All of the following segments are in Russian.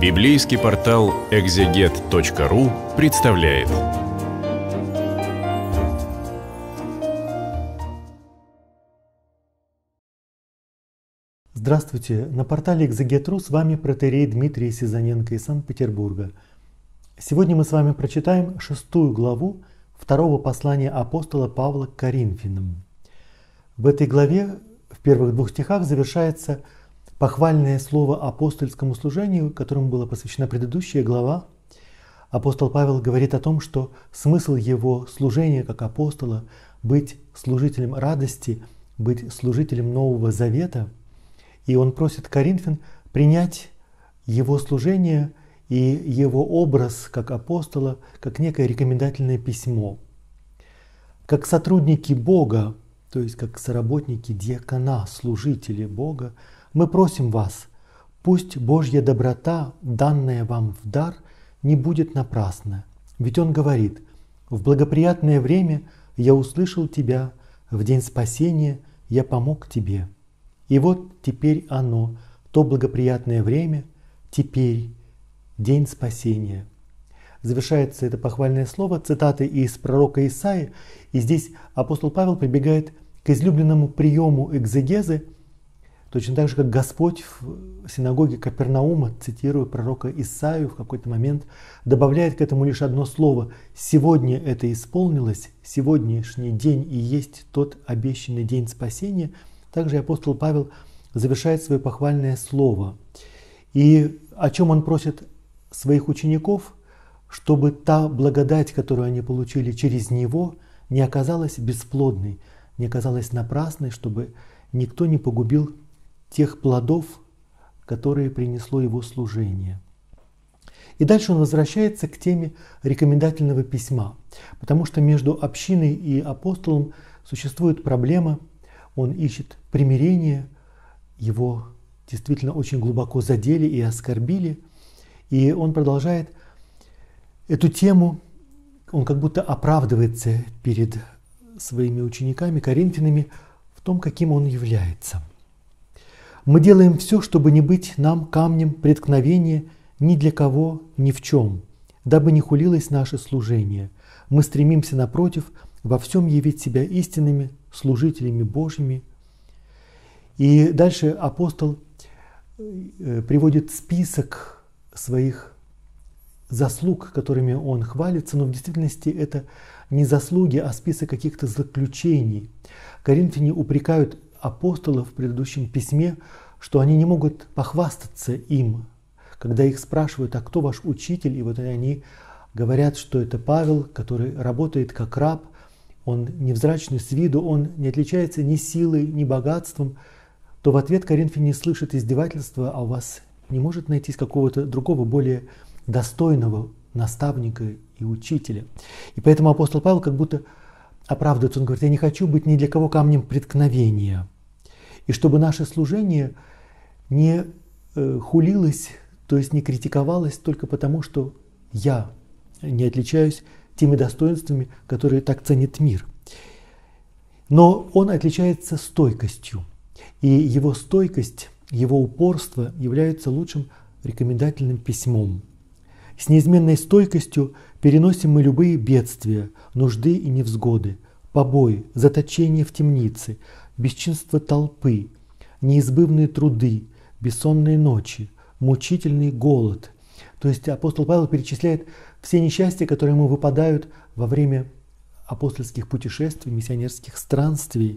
Библейский портал экзегет.ру представляет. Здравствуйте! На портале Экзегет.ру с вами протоиерей Дмитрий Сизаненко из Санкт-Петербурга. Сегодня мы с вами прочитаем 6 главу второго послания апостола Павла к Коринфянам. В этой главе в первых двух стихах завершается похвальное слово апостольскому служению, которому была посвящена предыдущая глава. Апостол Павел говорит о том, что смысл его служения как апостола – быть служителем радости, быть служителем Нового Завета. И он просит коринфян принять его служение и его образ как апостола, как некое рекомендательное письмо. Как сотрудники Бога, то есть как соработники диакона, служители Бога, мы просим вас, пусть Божья доброта, данная вам в дар, не будет напрасна. Ведь Он говорит: «В благоприятное время я услышал тебя, в день спасения я помог тебе». И вот теперь оно, то благоприятное время, теперь день спасения. Завершается это похвальное слово цитатой из пророка Исаии, и здесь апостол Павел прибегает к излюбленному приему экзегезы, точно так же, как Господь в синагоге Капернаума, цитируя пророка Исаию, в какой-то момент добавляет к этому лишь одно слово: «Сегодня это исполнилось, сегодняшний день и есть тот обещанный день спасения». Также апостол Павел завершает свое похвальное слово. И о чем он просит своих учеников? Чтобы та благодать, которую они получили через него, не оказалась бесплодной, не оказалась напрасной, чтобы никто не погубил тех плодов, которые принесло его служение. И дальше он возвращается к теме рекомендательного письма, потому что между общиной и апостолом существует проблема, он ищет примирение, его действительно очень глубоко задели и оскорбили, и он продолжает эту тему, он как будто оправдывается перед своими учениками, коринфянами, в том, каким он является. Мы делаем все, чтобы не быть нам камнем преткновения ни для кого, ни в чем, дабы не хулилось наше служение. Мы стремимся, напротив, во всем явить себя истинными служителями Божьими. И дальше апостол приводит список своих заслуг, которыми он хвалится, но в действительности это не заслуги, а список каких-то заключений. Коринфяне упрекают апостолов в предыдущем письме, что они не могут похвастаться им, когда их спрашивают: а кто ваш учитель? И вот они говорят, что это Павел, который работает как раб, он невзрачный с виду, он не отличается ни силой, ни богатством. То в ответ коринфяне слышат издевательства: а у вас не может найтись какого-то другого, более достойного наставника и учителя? И поэтому апостол Павел как будто оправдывается, он говорит: я не хочу быть ни для кого камнем преткновения. И чтобы наше служение не хулилось, то есть не критиковалось только потому, что я не отличаюсь теми достоинствами, которые так ценит мир. Но он отличается стойкостью. И его стойкость, его упорство являются лучшим рекомендательным письмом. С неизменной стойкостью переносим мы любые бедствия, нужды и невзгоды, побои, заточение в темнице, бесчинство толпы, неизбывные труды, бессонные ночи, мучительный голод. То есть апостол Павел перечисляет все несчастья, которые ему выпадают во время апостольских путешествий, миссионерских странствий.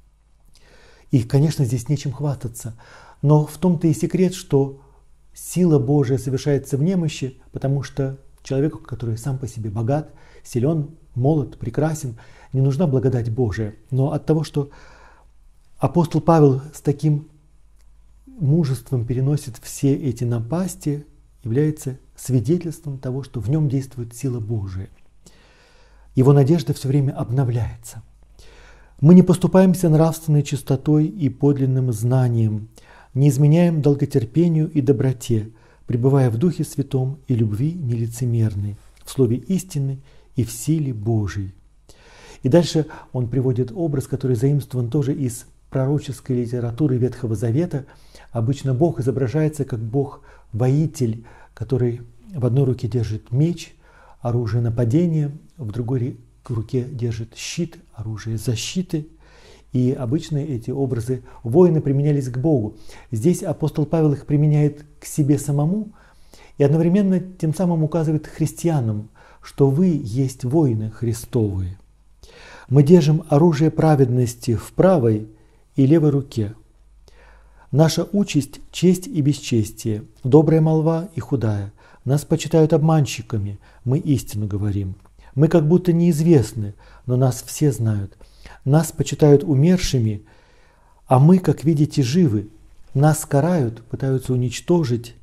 И, конечно, здесь нечем хвастаться. Но в том-то и секрет, что сила Божия совершается в немощи, потому что человеку, который сам по себе богат, силен, молод, прекрасен, не нужна благодать Божия. Но от того, что апостол Павел с таким мужеством переносит все эти напасти, является свидетельством того, что в нем действует сила Божия. Его надежда все время обновляется. Мы не поступаемся нравственной чистотой и подлинным знанием, не изменяем долготерпению и доброте, пребывая в Духе Святом и любви нелицемерной, в слове истины и в силе Божией. И дальше он приводит образ, который заимствован тоже из пророческой литературы Ветхого Завета. Обычно Бог изображается как Бог-воитель, который в одной руке держит меч, оружие нападения, в другой руке держит щит, оружие защиты. И обычно эти образы воина применялись к Богу. Здесь апостол Павел их применяет к себе самому и одновременно тем самым указывает христианам, что вы есть воины Христовые. Мы держим оружие праведности в правой и левой руке. Наша участь – честь и бесчестие, добрая молва и худая. Нас почитают обманщиками, мы истину говорим. Мы как будто неизвестны, но нас все знают. Нас почитают умершими, а мы, как видите, живы. Нас карают, пытаются уничтожить,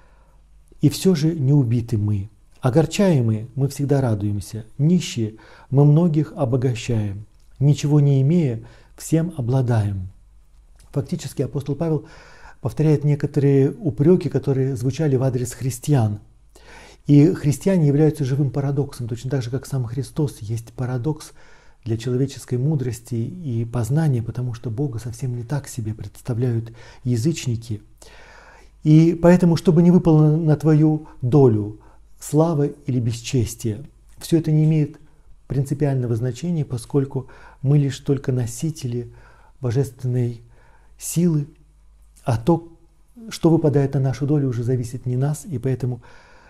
и все же не убиты мы. Огорчаемые мы всегда радуемся, нищие мы многих обогащаем, ничего не имея, всем обладаем. Фактически апостол Павел повторяет некоторые упреки, которые звучали в адрес христиан. И христиане являются живым парадоксом, точно так же, как сам Христос есть парадокс для человеческой мудрости и познания, потому что Бога совсем не так себе представляют язычники. И поэтому, чтобы не выпало на твою долю слава или бесчестие, все это не имеет принципиального значения, поскольку мы лишь только носители божественной силы, а то, что выпадает на нашу долю, уже зависит не нас, и поэтому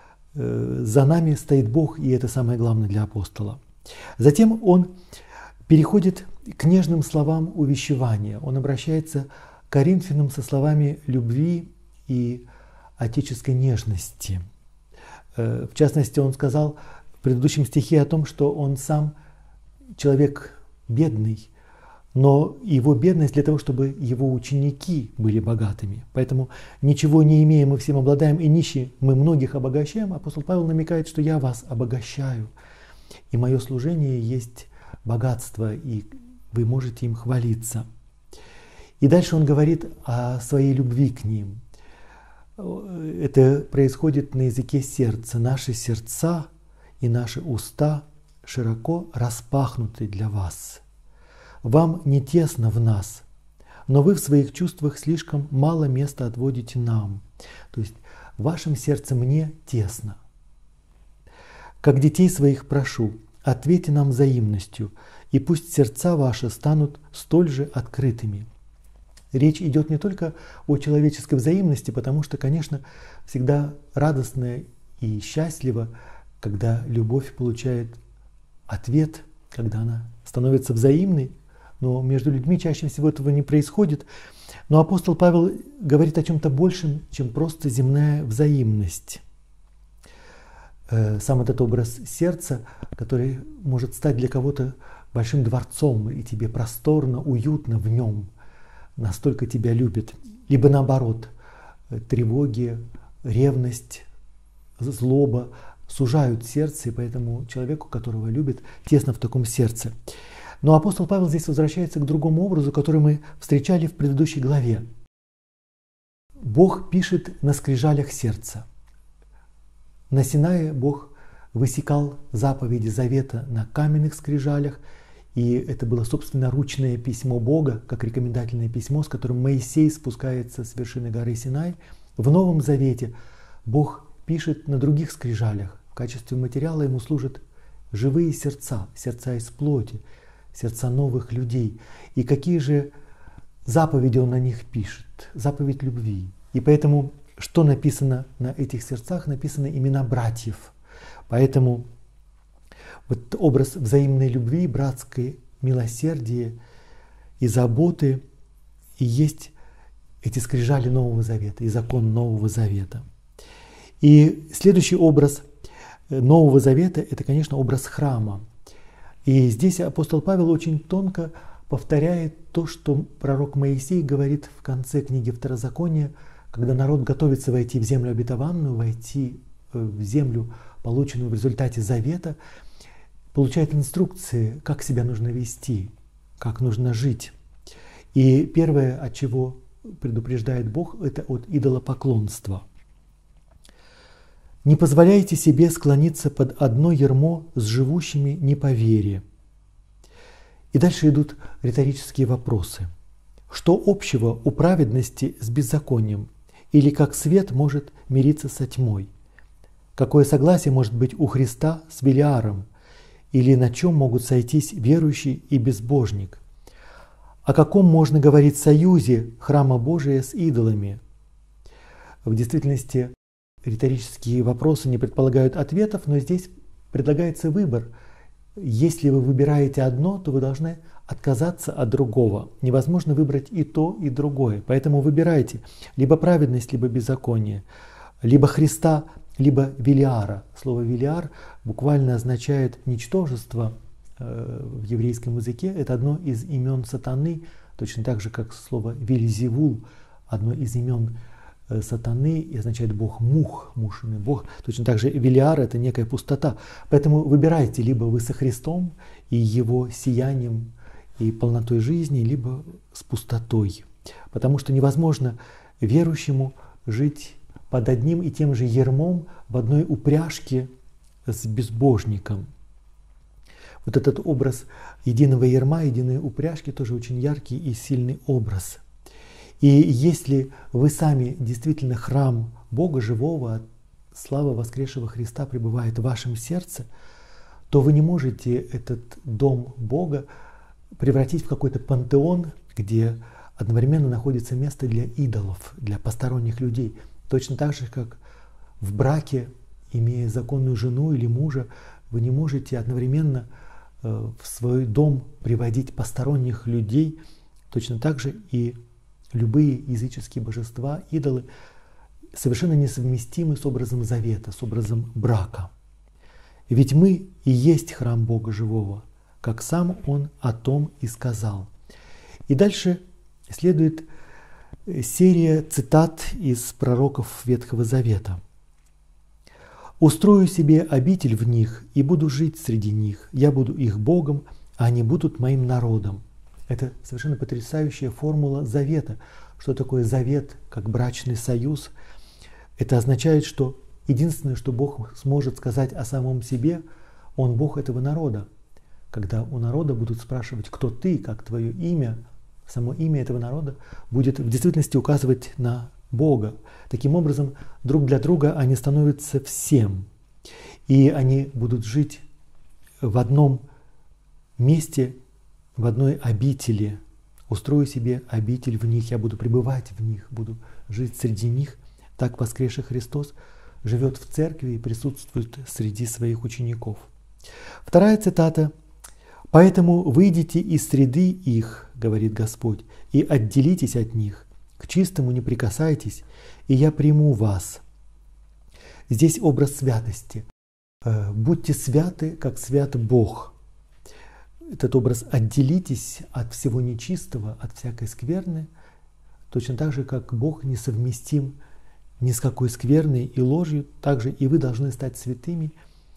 за нами стоит Бог, и это самое главное для апостола. Затем он переходит к нежным словам увещевания. Он обращается к Коринфянам со словами любви и отеческой нежности. В частности, он сказал в предыдущем стихе о том, что он сам человек бедный, но его бедность для того, чтобы его ученики были богатыми. Поэтому ничего не имея, мы всем обладаем, и нищие мы многих обогащаем. Апостол Павел намекает, что я вас обогащаю, и мое служение есть богатство, и вы можете им хвалиться. И дальше он говорит о своей любви к ним. Это происходит на языке сердца. Наши сердца и наши уста широко распахнуты для вас. Вам не тесно в нас, но вы в своих чувствах слишком мало места отводите нам. То есть в вашем сердце мне тесно. Как детей своих прошу, ответьте нам взаимностью, и пусть сердца ваши станут столь же открытыми. Речь идет не только о человеческой взаимности, потому что, конечно, всегда радостно и счастливо, когда любовь получает ответ, когда она становится взаимной, но между людьми чаще всего этого не происходит. Но апостол Павел говорит о чем-то большем, чем просто земная взаимность. Сам этот образ сердца, который может стать для кого-то большим дворцом, и тебе просторно, уютно в нем, настолько тебя любит. Либо наоборот, тревоги, ревность, злоба сужают сердце, и поэтому человеку, которого любит, тесно в таком сердце. Но апостол Павел здесь возвращается к другому образу, который мы встречали в предыдущей главе. Бог пишет на скрижалях сердца. На Синае Бог высекал заповеди завета на каменных скрижалях, и это было собственноручное письмо Бога, как рекомендательное письмо, с которым Моисей спускается с вершины горы Синай. В Новом Завете Бог пишет на других скрижалях. В качестве материала ему служат живые сердца, сердца из плоти, сердца новых людей. И какие же заповеди он на них пишет? Заповедь любви. И поэтому, что написано на этих сердцах? Написаны имена братьев. Поэтому вот образ взаимной любви, братской милосердия и заботы и есть эти скрижали Нового Завета и закон Нового Завета. И следующий образ Нового Завета – это, конечно, образ храма. И здесь апостол Павел очень тонко повторяет то, что пророк Моисей говорит в конце книги Второзакония, когда народ готовится войти в землю обетованную, войти в землю, полученную в результате завета, получает инструкции, как себя нужно вести, как нужно жить. И первое, от чего предупреждает Бог, это от идолопоклонства. Не позволяйте себе склониться под одно ярмо с живущими не по вере. И дальше идут риторические вопросы. Что общего у праведности с беззаконием? Или как свет может мириться со тьмой? Какое согласие может быть у Христа с Велиаром? Или на чем могут сойтись верующий и безбожник? О каком можно говорить союзе храма Божия с идолами? В действительности риторические вопросы не предполагают ответов, но здесь предлагается выбор. Если вы выбираете одно, то вы должны отказаться от другого. Невозможно выбрать и то, и другое. Поэтому выбирайте либо праведность, либо беззаконие, либо Христа, либо Велиара. Слово «Велиар» буквально означает «ничтожество» в еврейском языке. Это одно из имен сатаны, точно так же, как слово «Вельзевул», одно из имен сатаны и означает «бог мух», мушиный бог. Точно так же Велиар — это некая пустота. Поэтому выбирайте, либо вы со Христом и Его сиянием и полнотой жизни, либо с пустотой. Потому что невозможно верующему жить под одним и тем же ярмом в одной упряжке с безбожником. Вот этот образ единого ярма, единой упряжки тоже очень яркий и сильный образ. И если вы сами действительно храм Бога живого, слава воскресшего Христа пребывает в вашем сердце, то вы не можете этот дом Бога превратить в какой-то пантеон, где одновременно находится место для идолов, для посторонних людей. Точно так же, как в браке, имея законную жену или мужа, вы не можете одновременно в свой дом приводить посторонних людей. Точно так же и любые языческие божества, идолы, совершенно несовместимы с образом завета, с образом брака. Ведь мы и есть храм Бога живого, как сам Он о том и сказал. И дальше следует серия цитат из пророков Ветхого Завета. «Устрою себе обитель в них и буду жить среди них. Я буду их Богом, а они будут моим народом». Это совершенно потрясающая формула завета. Что такое завет, как брачный союз? Это означает, что единственное, что Бог сможет сказать о самом себе, Он Бог этого народа. Когда у народа будут спрашивать, кто ты, как твое имя, само имя этого народа будет в действительности указывать на Бога. Таким образом, друг для друга они становятся всем. И они будут жить в одном месте, в одной обители. Устрою себе обитель в них, я буду пребывать в них, буду жить среди них. Так воскресший Христос живет в церкви и присутствует среди своих учеников. Вторая цитата. «Поэтому выйдите из среды их, говорит Господь, и отделитесь от них, к чистому не прикасайтесь, и я приму вас». Здесь образ святости. Будьте святы, как свят Бог. Этот образ «отделитесь от всего нечистого, от всякой скверны», точно так же, как Бог несовместим ни с какой скверной и ложью, так же и вы должны стать святыми,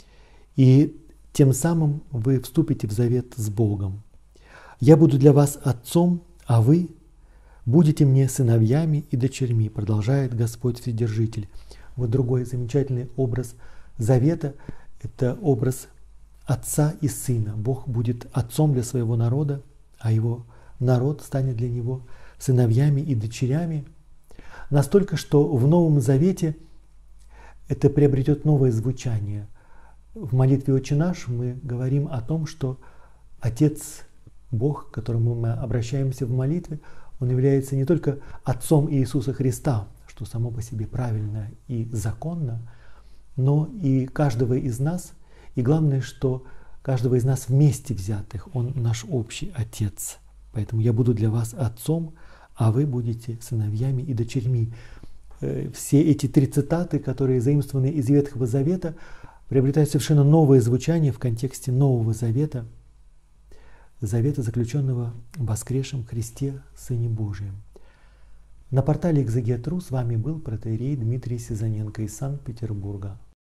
и тем самым вы вступите в завет с Богом. «Я буду для вас отцом, а вы будете мне сыновьями и дочерьми», продолжает Господь Вседержитель. Вот другой замечательный образ завета – это образ отца и сына. Бог будет отцом для своего народа, а его народ станет для него сыновьями и дочерями. Настолько, что в Новом Завете это приобретет новое звучание. В молитве «Отче наш» мы говорим о том, что Отец Бог, к которому мы обращаемся в молитве, Он является не только Отцом Иисуса Христа, что само по себе правильно и законно, но и каждого из нас, и главное, что каждого из нас вместе взятых, Он наш общий Отец. Поэтому я буду для вас Отцом, а вы будете сыновьями и дочерьми. Все эти три цитаты, которые заимствованы из Ветхого Завета, приобретают совершенно новое звучание в контексте Нового Завета, завета, заключенного в воскресшем Христе, Сыне Божьем. На портале Экзегет.ру с вами был протоиерей Дмитрий Сизаненко из Санкт-Петербурга.